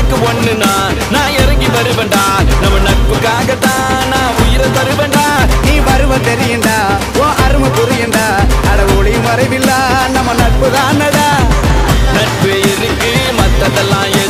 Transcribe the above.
உனக்கு ஒண்ணுனா நான் இறங்கி வருவேன்டா நம்ம நட்புக்காகத்தான் நான் உயிரை தருவேன்டா நீ வருவ தெரியுண்டா ஓ அருமை புரியுண்டா அட ஒளியும் மறைவில்லா நம்ம நட்பு தானடா நட்பு இருக்கு மத்ததெல்லாம்